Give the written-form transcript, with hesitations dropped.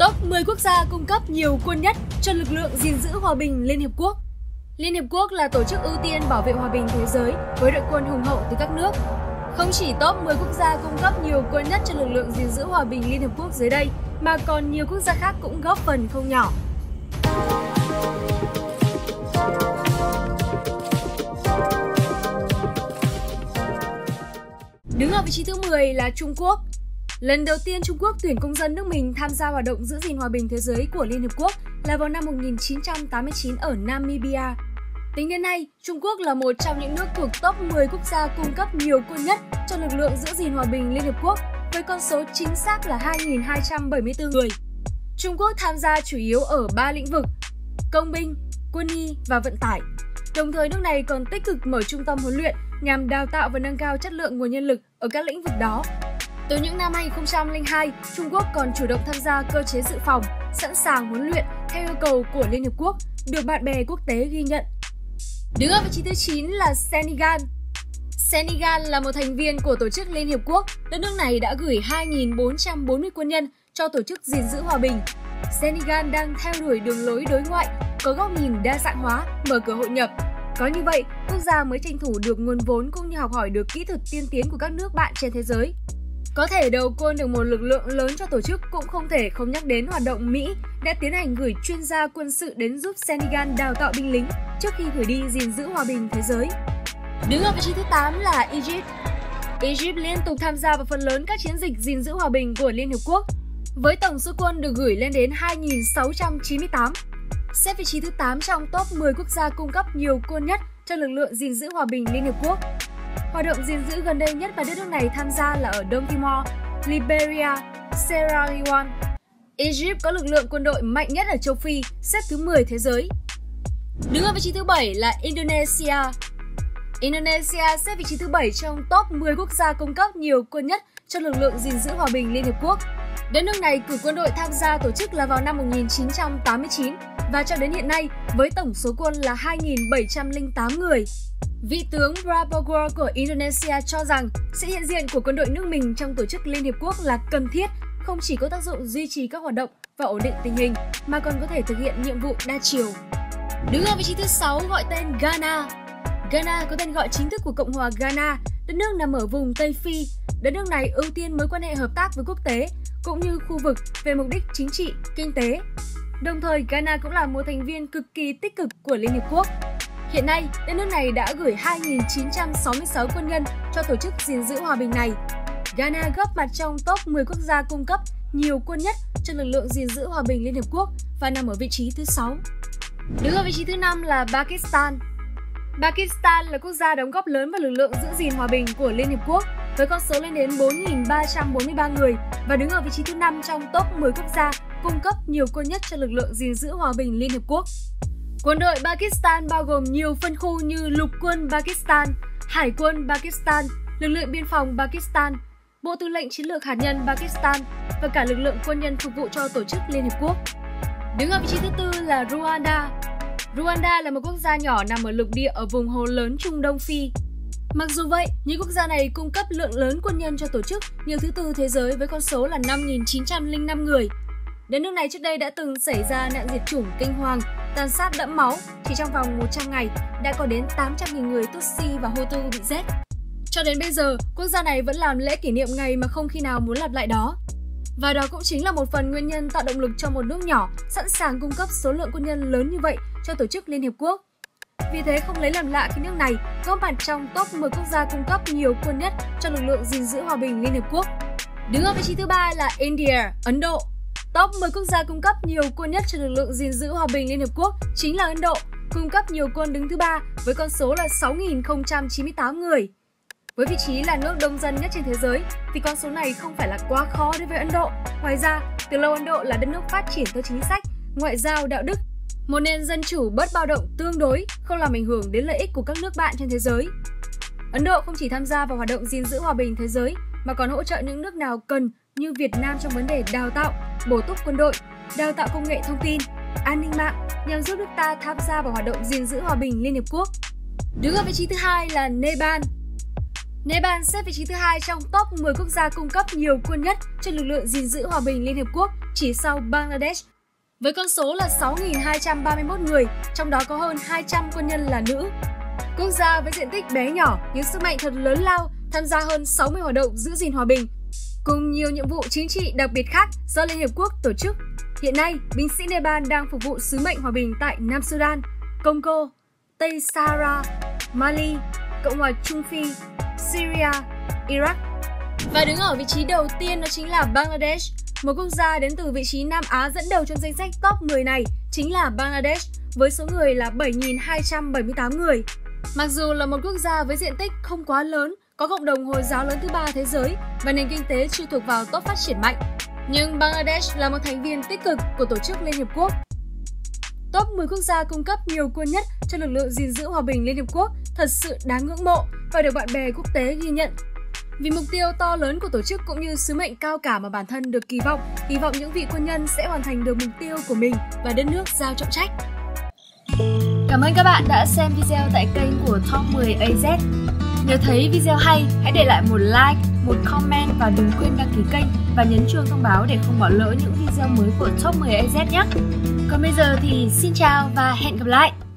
Top 10 quốc gia cung cấp nhiều quân nhất cho lực lượng gìn giữ hòa bình Liên Hiệp Quốc. Liên Hiệp Quốc là tổ chức ưu tiên bảo vệ hòa bình thế giới với đội quân hùng hậu từ các nước. Không chỉ top 10 quốc gia cung cấp nhiều quân nhất cho lực lượng gìn giữ hòa bình Liên Hiệp Quốc dưới đây, mà còn nhiều quốc gia khác cũng góp phần không nhỏ. Đứng ở vị trí thứ 10 là Trung Quốc. Lần đầu tiên Trung Quốc tuyển công dân nước mình tham gia hoạt động giữ gìn hòa bình thế giới của Liên Hợp Quốc là vào năm 1989 ở Namibia. Tính đến nay, Trung Quốc là một trong những nước thuộc top 10 quốc gia cung cấp nhiều quân nhất cho lực lượng giữ gìn hòa bình Liên Hợp Quốc, với con số chính xác là 2.274 người. Trung Quốc tham gia chủ yếu ở 3 lĩnh vực: công binh, quân y và vận tải. Đồng thời nước này còn tích cực mở trung tâm huấn luyện nhằm đào tạo và nâng cao chất lượng nguồn nhân lực ở các lĩnh vực đó. Từ những năm 2002, Trung Quốc còn chủ động tham gia cơ chế dự phòng, sẵn sàng huấn luyện theo yêu cầu của Liên Hợp Quốc, được bạn bè quốc tế ghi nhận. Đứng ở vị trí thứ 9 là Senegal. Senegal là một thành viên của Tổ chức Liên Hiệp Quốc. Đất nước này đã gửi 2.440 quân nhân cho Tổ chức gìn giữ hòa bình. Senegal đang theo đuổi đường lối đối ngoại, có góc nhìn đa dạng hóa, mở cửa hội nhập. Có như vậy, quốc gia mới tranh thủ được nguồn vốn cũng như học hỏi được kỹ thuật tiên tiến của các nước bạn trên thế giới. Có thể đầu quân được một lực lượng lớn cho tổ chức cũng không thể không nhắc đến hoạt động Mỹ đã tiến hành gửi chuyên gia quân sự đến giúp Senegal đào tạo binh lính trước khi gửi đi gìn giữ hòa bình thế giới. Đứng ở vị trí thứ 8 là Egypt. Egypt liên tục tham gia vào phần lớn các chiến dịch gìn giữ hòa bình của Liên Hợp Quốc, với tổng số quân được gửi lên đến 2.698. Xếp vị trí thứ 8 trong top 10 quốc gia cung cấp nhiều quân nhất cho lực lượng gìn giữ hòa bình Liên Hợp Quốc. Hoạt động gìn giữ gần đây nhất mà đất nước này tham gia là ở Đông Timor, Liberia, Sierra Leone. Egypt có lực lượng quân đội mạnh nhất ở châu Phi, xếp thứ 10 thế giới. Đứng ở vị trí thứ 7 là Indonesia. Indonesia xếp vị trí thứ 7 trong top 10 quốc gia cung cấp nhiều quân nhất cho lực lượng gìn giữ hòa bình Liên Hợp Quốc. Đất nước này cử quân đội tham gia tổ chức là vào năm 1989 và cho đến hiện nay với tổng số quân là 2.708 người. Vị tướng Prabowo của Indonesia cho rằng sự hiện diện của quân đội nước mình trong Tổ chức Liên Hiệp Quốc là cần thiết, không chỉ có tác dụng duy trì các hoạt động và ổn định tình hình, mà còn có thể thực hiện nhiệm vụ đa chiều. Đứng ở vị trí thứ 6 gọi tên Ghana. Ghana có tên gọi chính thức của Cộng hòa Ghana, đất nước nằm ở vùng Tây Phi. Đất nước này ưu tiên mối quan hệ hợp tác với quốc tế cũng như khu vực về mục đích chính trị, kinh tế. Đồng thời, Ghana cũng là một thành viên cực kỳ tích cực của Liên Hiệp Quốc. Hiện nay, đất nước này đã gửi 2.966 quân nhân cho tổ chức gìn giữ hòa bình này. Ghana góp mặt trong top 10 quốc gia cung cấp nhiều quân nhất cho lực lượng gìn giữ hòa bình Liên Hợp Quốc và nằm ở vị trí thứ 6. Đứng ở vị trí thứ 5 là Pakistan. Pakistan là quốc gia đóng góp lớn vào lực lượng giữ gìn hòa bình của Liên Hợp Quốc với con số lên đến 4.343 người và đứng ở vị trí thứ 5 trong top 10 quốc gia cung cấp nhiều quân nhất cho lực lượng gìn giữ hòa bình Liên Hợp Quốc. Quân đội Pakistan bao gồm nhiều phân khu như Lục quân Pakistan, Hải quân Pakistan, lực lượng biên phòng Pakistan, Bộ Tư lệnh Chiến lược Hạt nhân Pakistan và cả lực lượng quân nhân phục vụ cho Tổ chức Liên Hợp Quốc. Đứng ở vị trí thứ 4 là Rwanda. Rwanda là một quốc gia nhỏ nằm ở lục địa ở vùng hồ lớn Trung Đông Phi. Mặc dù vậy, những quốc gia này cung cấp lượng lớn quân nhân cho tổ chức nhiều thứ tư thế giới với con số là 5.905 người. Đất nước này trước đây đã từng xảy ra nạn diệt chủng kinh hoàng, tàn sát đẫm máu, chỉ trong vòng 100 ngày đã có đến 800.000 người Tutsi và Hutu bị giết. Cho đến bây giờ, quốc gia này vẫn làm lễ kỷ niệm ngày mà không khi nào muốn lặp lại đó. Và đó cũng chính là một phần nguyên nhân tạo động lực cho một nước nhỏ sẵn sàng cung cấp số lượng quân nhân lớn như vậy cho Tổ chức Liên Hiệp Quốc. Vì thế không lấy làm lạ khi nước này góp mặt trong top 10 quốc gia cung cấp nhiều quân nhất cho lực lượng gìn giữ hòa bình Liên Hợp Quốc. Đứng ở vị trí thứ 3 là India, Ấn Độ. Top 10 quốc gia cung cấp nhiều quân nhất cho lực lượng gìn giữ hòa bình Liên Hợp Quốc chính là Ấn Độ, cung cấp nhiều quân đứng thứ 3 với con số là 6.098 người. Với vị trí là nước đông dân nhất trên thế giới thì con số này không phải là quá khó đối với Ấn Độ. Ngoài ra, từ lâu Ấn Độ là đất nước phát triển theo chính sách, ngoại giao đạo đức, một nền dân chủ bớt bạo động tương đối, không làm ảnh hưởng đến lợi ích của các nước bạn trên thế giới. Ấn Độ không chỉ tham gia vào hoạt động gìn giữ hòa bình thế giới mà còn hỗ trợ những nước nào cần như Việt Nam trong vấn đề đào tạo, bổ túc quân đội, đào tạo công nghệ thông tin, an ninh mạng nhằm giúp nước ta tham gia vào hoạt động gìn giữ hòa bình Liên Hợp Quốc. Đứng ở vị trí thứ 2 là Nepal. Nepal xếp vị trí thứ 2 trong top 10 quốc gia cung cấp nhiều quân nhất cho lực lượng gìn giữ hòa bình Liên Hợp Quốc chỉ sau Bangladesh, với con số là 6.231 người, trong đó có hơn 200 quân nhân là nữ. Quốc gia với diện tích bé nhỏ nhưng sức mạnh thật lớn lao, tham gia hơn 60 hoạt động giữ gìn hòa bình, cùng nhiều nhiệm vụ chính trị đặc biệt khác do Liên Hiệp Quốc tổ chức. Hiện nay, binh sĩ Nepal đang phục vụ sứ mệnh hòa bình tại Nam Sudan, Congo, Tây Sahara, Mali, Cộng hòa Trung Phi, Syria, Iraq. Và đứng ở vị trí đầu tiên đó chính là Bangladesh. Một quốc gia đến từ vị trí Nam Á dẫn đầu trong danh sách top 10 này chính là Bangladesh, với số người là 7.278 người. Mặc dù là một quốc gia với diện tích không quá lớn, có cộng đồng Hồi giáo lớn thứ 3 thế giới và nền kinh tế chưa thuộc vào top phát triển mạnh, nhưng Bangladesh là một thành viên tích cực của Tổ chức Liên Hiệp Quốc. Top 10 quốc gia cung cấp nhiều quân nhất cho lực lượng gìn giữ hòa bình Liên Hiệp Quốc thật sự đáng ngưỡng mộ và được bạn bè quốc tế ghi nhận. Vì mục tiêu to lớn của tổ chức cũng như sứ mệnh cao cả mà bản thân được kỳ vọng những vị quân nhân sẽ hoàn thành được mục tiêu của mình và đất nước giao trọng trách. Cảm ơn các bạn đã xem video tại kênh của Top 10 AZ. Nếu thấy video hay, hãy để lại một like, một comment và đừng quên đăng ký kênh và nhấn chuông thông báo để không bỏ lỡ những video mới của Top 10 AZ nhé. Còn bây giờ thì xin chào và hẹn gặp lại!